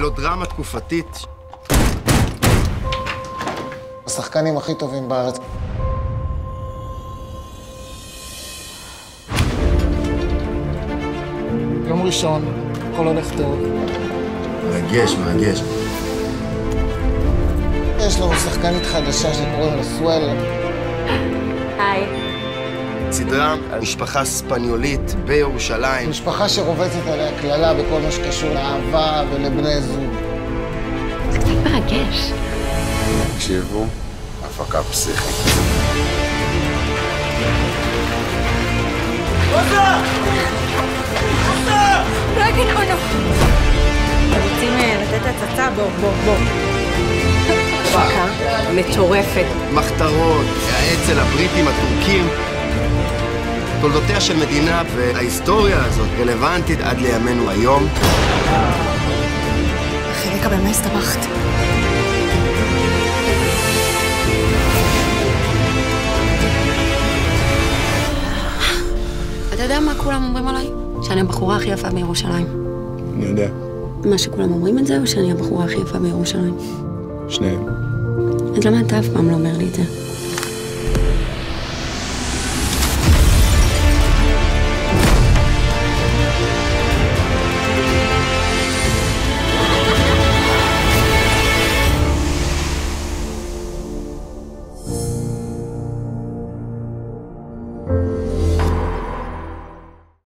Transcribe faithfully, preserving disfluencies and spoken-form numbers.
זאת דרמה תקופתית. השחקנים הכי טובים בארץ. יום ראשון, הכל הולך טוב. מרגש, מרגש. יש לנו שחקנית חדשה שקוראים לה סואל. היי. סדרה על משפחה ספניולית בירושלים. משפחה שרובצת עליה כללה בכל מה שקשור לאהבה ולבני זוג. זה קצת מרגש. תקשיבו, הפקה פסיכית. עושה! עושה! לא הגנו, לא. אתם רוצים לתת הצצה? בוא, בוא, בוא. הפקה מטורפת. מחתרות, האצ"ל הבריטים, הטורקים. תולדותיה של מדינה וההיסטוריה הזאת רלוונטית עד לימינו היום. חלק הבמה הסתבכת. אתה יודע מה כולם אומרים עליי? שאני הבחורה הכי יפה בירושלים. אני יודע. מה שכולם אומרים את זה, או שאני הבחורה הכי יפה בירושלים? שניהם. אז למה אתה אף פעם לא אומר לי את זה?